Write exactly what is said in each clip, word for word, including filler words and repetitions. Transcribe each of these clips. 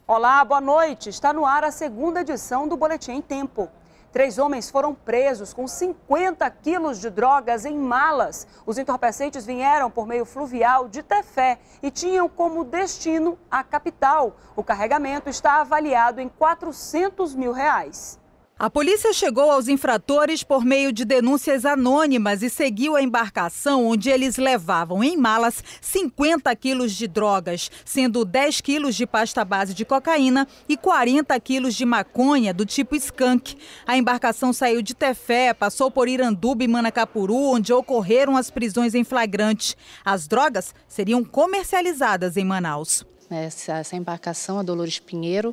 Olá, boa noite. Está no ar a segunda edição do Boletim em Tempo. Três homens foram presos com cinquenta quilos de drogas em malas. Os entorpecentes vieram por meio fluvial de Tefé e tinham como destino a capital. O carregamento está avaliado em quatrocentos mil reais. A polícia chegou aos infratores por meio de denúncias anônimas e seguiu a embarcação onde eles levavam em malas cinquenta quilos de drogas, sendo dez quilos de pasta base de cocaína e quarenta quilos de maconha do tipo skunk. A embarcação saiu de Tefé, passou por Iranduba e Manacapuru, onde ocorreram as prisões em flagrante. As drogas seriam comercializadas em Manaus. Essa, essa embarcação, a Dolores Pinheiro,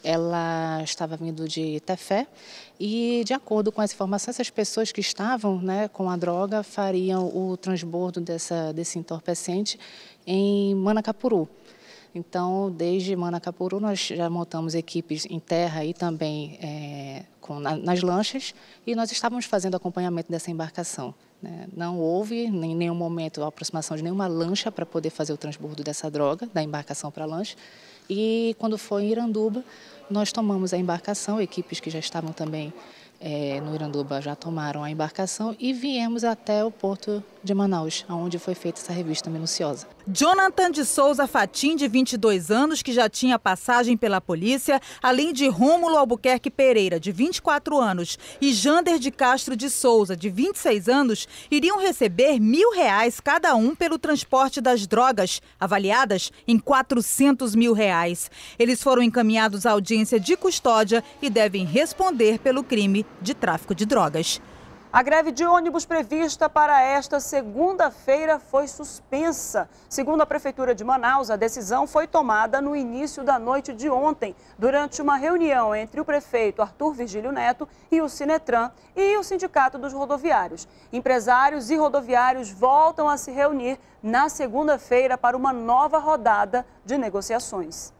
ela estava vindo de Tefé e, de acordo com as informações, essas pessoas que estavam, né, com a droga fariam o transbordo dessa, desse entorpecente em Manacapuru. Então, desde Manacapuru, nós já montamos equipes em terra e também é, com, na, nas lanchas, e nós estávamos fazendo acompanhamento dessa embarcação. Não houve em nenhum momento a aproximação de nenhuma lancha para poder fazer o transbordo dessa droga, da embarcação para a lancha. E quando foi em Iranduba, nós tomamos a embarcação, equipes que já estavam também é, no Iranduba já tomaram a embarcação e viemos até o porto de Manaus, onde foi feita essa revista minuciosa. Jonathan de Souza Fatim, de vinte e dois anos, que já tinha passagem pela polícia, além de Rômulo Albuquerque Pereira, de vinte e quatro anos, e Jander de Castro de Souza, de vinte e seis anos, iriam receber mil reais cada um pelo transporte das drogas, avaliadas em quatrocentos mil reais. Eles foram encaminhados à audiência de custódia e devem responder pelo crime de tráfico de drogas. A greve de ônibus prevista para esta segunda-feira foi suspensa. Segundo a Prefeitura de Manaus, a decisão foi tomada no início da noite de ontem, durante uma reunião entre o prefeito Arthur Virgílio Neto e o Sinetran e o Sindicato dos Rodoviários. Empresários e rodoviários voltam a se reunir na segunda-feira para uma nova rodada de negociações.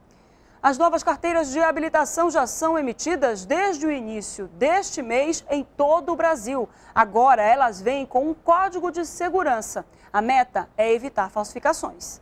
As novas carteiras de habilitação já são emitidas desde o início deste mês em todo o Brasil. Agora elas vêm com um código de segurança. A meta é evitar falsificações.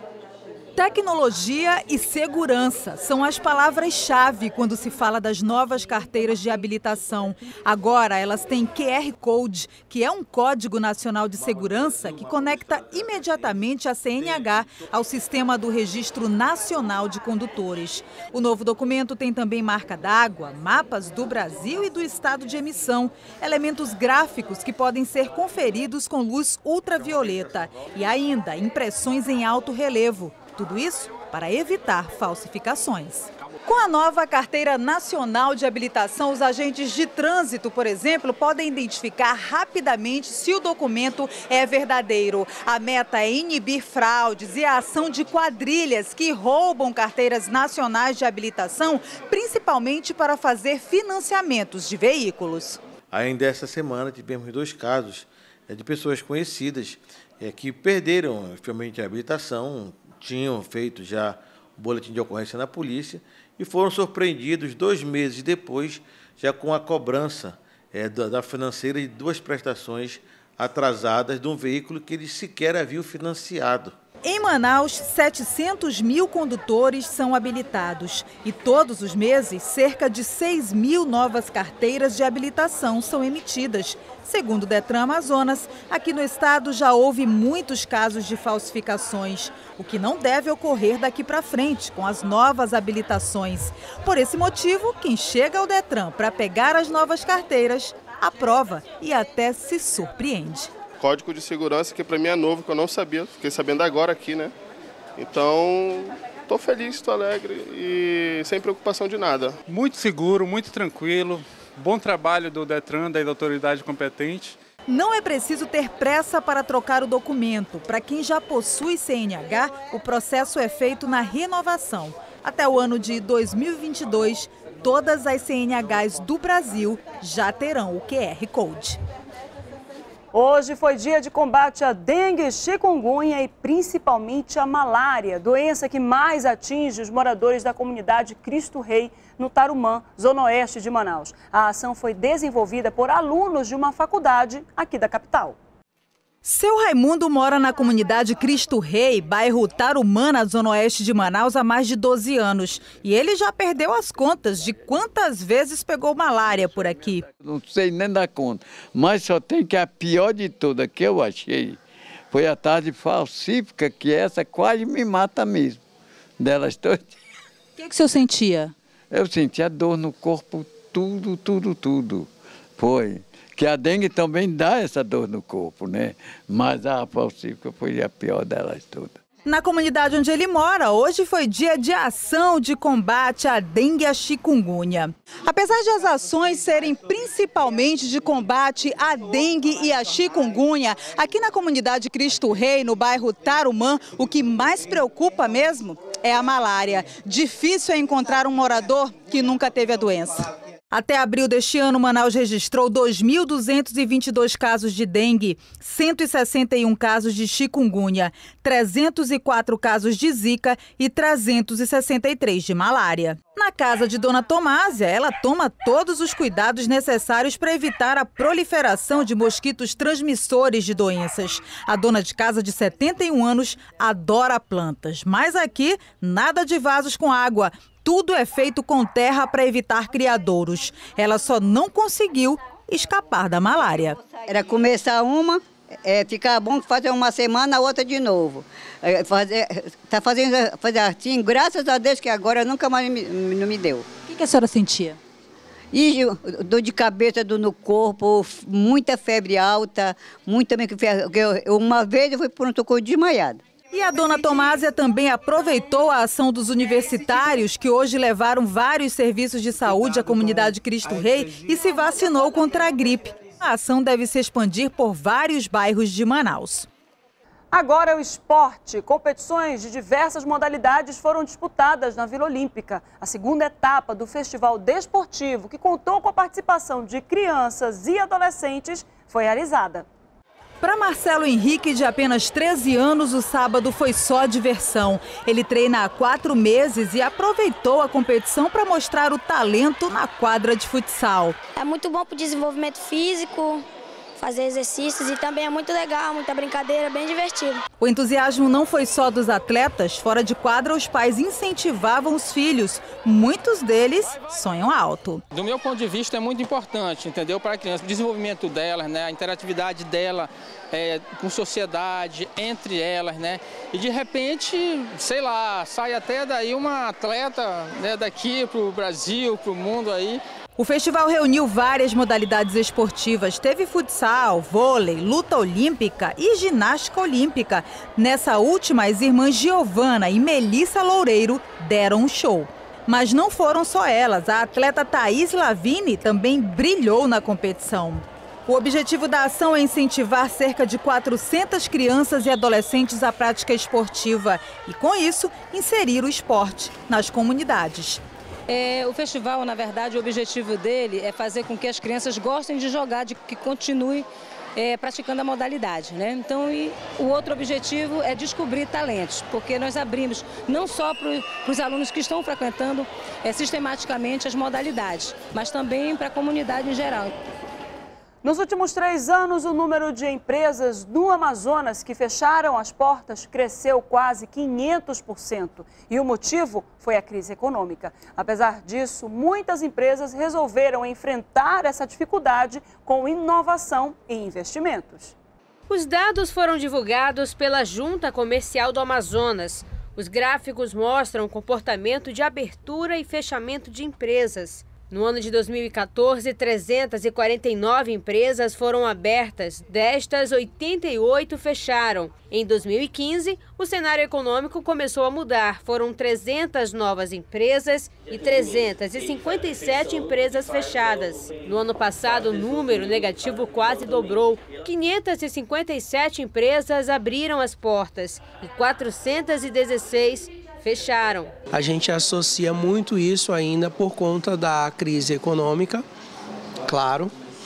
Tecnologia e segurança são as palavras-chave quando se fala das novas carteiras de habilitação. Agora elas têm Q R Code, que é um código nacional de segurança que conecta imediatamente a C N H ao sistema do Registro Nacional de Condutores. O novo documento tem também marca d'água, mapas do Brasil e do estado de emissão, elementos gráficos que podem ser conferidos com luz ultravioleta e ainda impressões em alto relevo. Tudo isso para evitar falsificações. Com a nova Carteira Nacional de Habilitação, os agentes de trânsito, por exemplo, podem identificar rapidamente se o documento é verdadeiro. A meta é inibir fraudes e a ação de quadrilhas que roubam carteiras nacionais de habilitação, principalmente para fazer financiamentos de veículos. Ainda essa semana tivemos dois casos de pessoas conhecidas que perderam realmente a habilitação, tinham feito já o boletim de ocorrência na polícia e foram surpreendidos dois meses depois, já com a cobrança é, da, da financeira de duas prestações atrasadas de um veículo que eles sequer haviam financiado. Em Manaus, setecentos mil condutores são habilitados e todos os meses, cerca de seis mil novas carteiras de habilitação são emitidas. Segundo o Detran Amazonas, aqui no estado já houve muitos casos de falsificações, o que não deve ocorrer daqui para frente com as novas habilitações. Por esse motivo, quem chega ao Detran para pegar as novas carteiras, aprova e até se surpreende. Código de segurança que para mim é novo, que eu não sabia, fiquei sabendo agora aqui, né? Então, estou feliz, estou alegre e sem preocupação de nada. Muito seguro, muito tranquilo, bom trabalho do Detran, da autoridade competente. Não é preciso ter pressa para trocar o documento. Para quem já possui C N H, o processo é feito na renovação. Até o ano de dois mil e vinte e dois, todas as C N Hs do Brasil já terão o Q R Code. Hoje foi dia de combate à dengue, chikungunya e principalmente a malária, doença que mais atinge os moradores da comunidade Cristo Rei, no Tarumã, zona oeste de Manaus. A ação foi desenvolvida por alunos de uma faculdade aqui da capital. Seu Raimundo mora na comunidade Cristo Rei, bairro Tarumã, na zona oeste de Manaus, há mais de doze anos. E ele já perdeu as contas de quantas vezes pegou malária por aqui. Não sei nem dar conta, mas só tem que a pior de toda que eu achei foi a tarde falsífica, que essa quase me mata mesmo, delas todas. O que, que o senhor sentia? Eu sentia dor no corpo, tudo, tudo, tudo. Foi. Que a dengue também dá essa dor no corpo, né? Mas a falsífica foi a pior delas todas. Na comunidade onde ele mora, hoje foi dia de ação de combate à dengue e à chikungunya. Apesar de as ações serem principalmente de combate à dengue e à chikungunya, aqui na comunidade Cristo Rei, no bairro Tarumã, o que mais preocupa mesmo é a malária. Difícil é encontrar um morador que nunca teve a doença. Até abril deste ano, Manaus registrou dois mil duzentos e vinte e dois casos de dengue, cento e sessenta e um casos de chikungunya, trezentos e quatro casos de zika e trezentos e sessenta e três de malária. Na casa de Dona Tomásia, ela toma todos os cuidados necessários para evitar a proliferação de mosquitos transmissores de doenças. A dona de casa de setenta e um anos adora plantas, mas aqui nada de vasos com água. Tudo é feito com terra para evitar criadouros. Ela só não conseguiu escapar da malária. Era começar uma, é, ficar bom, fazer uma semana, a outra de novo. É, fazer, tá fazendo fazer assim, graças a Deus que agora nunca mais me, não me deu. O que, que a senhora sentia? E dor de cabeça, dor no corpo, muita febre alta, muita... Uma vez eu fui por um socorro desmaiada. E a dona Tomásia também aproveitou a ação dos universitários que hoje levaram vários serviços de saúde à comunidade Cristo Rei e se vacinou contra a gripe. A ação deve se expandir por vários bairros de Manaus. Agora o esporte. Competições de diversas modalidades foram disputadas na Vila Olímpica. A segunda etapa do Festival Desportivo, que contou com a participação de crianças e adolescentes, foi realizada. Para Marcelo Henrique, de apenas treze anos, o sábado foi só diversão. Ele treina há quatro meses e aproveitou a competição para mostrar o talento na quadra de futsal. É muito bom para o desenvolvimento físico, fazer exercícios e também é muito legal, muita brincadeira, bem divertido. O entusiasmo não foi só dos atletas. Fora de quadra, os pais incentivavam os filhos. Muitos deles sonham alto. Do meu ponto de vista, é muito importante, entendeu? Para a criança, o desenvolvimento delas, né? A interatividade dela é, com sociedade, entre elas, né? E de repente, sei lá, sai até daí uma atleta, né, daqui para o Brasil, para o mundo aí. O festival reuniu várias modalidades esportivas. Teve futsal, vôlei, luta olímpica e ginástica olímpica. Nessa última, as irmãs Giovana e Melissa Loureiro deram um show. Mas não foram só elas. A atleta Thaís Lavigne também brilhou na competição. O objetivo da ação é incentivar cerca de quatrocentas crianças e adolescentes à prática esportiva e, com isso, inserir o esporte nas comunidades. É, o festival, na verdade, o objetivo dele é fazer com que as crianças gostem de jogar, de que continuem é, praticando a modalidade, né? Então, e o outro objetivo é descobrir talentos, porque nós abrimos não só para os alunos que estão frequentando é, sistematicamente as modalidades, mas também para a comunidade em geral. Nos últimos três anos, o número de empresas no Amazonas que fecharam as portas cresceu quase quinhentos por cento. E o motivo foi a crise econômica. Apesar disso, muitas empresas resolveram enfrentar essa dificuldade com inovação e investimentos. Os dados foram divulgados pela Junta Comercial do Amazonas. Os gráficos mostram o comportamento de abertura e fechamento de empresas. No ano de dois mil e quatorze, trezentas e quarenta e nove empresas foram abertas, destas oitenta e oito fecharam. Em dois mil e quinze, o cenário econômico começou a mudar. Foram trezentas novas empresas e trezentas e cinquenta e sete empresas fechadas. No ano passado, o número negativo quase dobrou. quinhentas e cinquenta e sete empresas abriram as portas e quatrocentas e dezesseis fecharam. A gente associa muito isso ainda por conta da crise econômica, claro,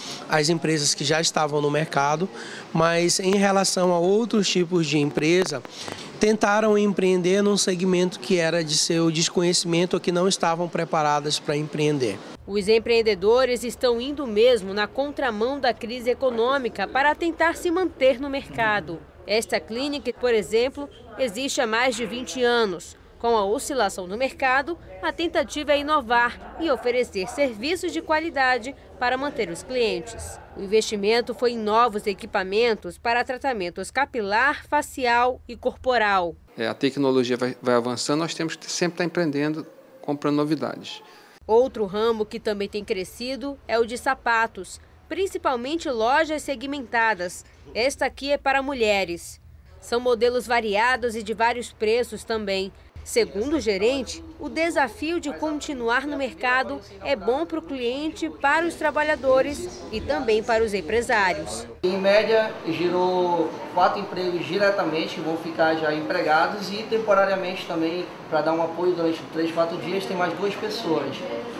as empresas que já estavam no mercado, mas em relação a outros tipos de empresa, tentaram empreender num segmento que era de seu desconhecimento ou que não estavam preparadas para empreender. Os empreendedores estão indo mesmo na contramão da crise econômica para tentar se manter no mercado. Esta clínica, por exemplo, existe há mais de vinte anos. Com a oscilação no mercado, a tentativa é inovar e oferecer serviços de qualidade para manter os clientes. O investimento foi em novos equipamentos para tratamentos capilar, facial e corporal. É, a tecnologia vai, vai avançando, nós temos que sempre estar empreendendo, comprando novidades. Outro ramo que também tem crescido é o de sapatos, principalmente lojas segmentadas. Esta aqui é para mulheres. São modelos variados e de vários preços também. Segundo o gerente, o desafio de continuar no mercado é bom para o cliente, para os trabalhadores e também para os empresários. Em média, girou quatro empregos diretamente que vão ficar já empregados e temporariamente também, para dar um apoio durante três, quatro dias, tem mais duas pessoas.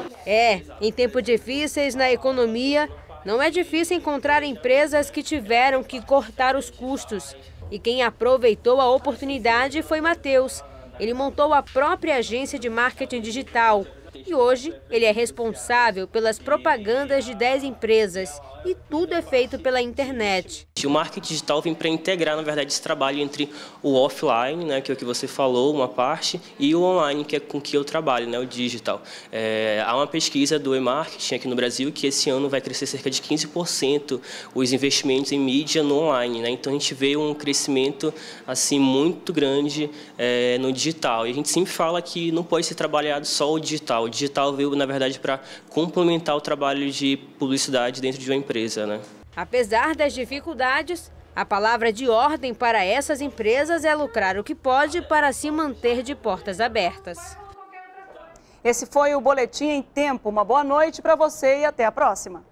É, em tempos difíceis na economia, não é difícil encontrar empresas que tiveram que cortar os custos. E quem aproveitou a oportunidade foi Matheus. Ele montou a própria agência de marketing digital e hoje ele é responsável pelas propagandas de dez empresas e tudo é feito pela internet. O marketing digital vem para integrar, na verdade, esse trabalho entre o offline, né, que é o que você falou, uma parte, e o online, que é com que eu trabalho, né, o digital. É, há uma pesquisa do e-marketing aqui no Brasil que esse ano vai crescer cerca de quinze por cento os investimentos em mídia no online, né? Então a gente vê um crescimento assim muito grande é, no digital. E a gente sempre fala que não pode ser trabalhado só o digital. O digital veio, na verdade, para complementar o trabalho de publicidade dentro de uma empresa, né? Apesar das dificuldades, a palavra de ordem para essas empresas é lucrar o que pode para se manter de portas abertas. Esse foi o Boletim em Tempo. Uma boa noite para você e até a próxima.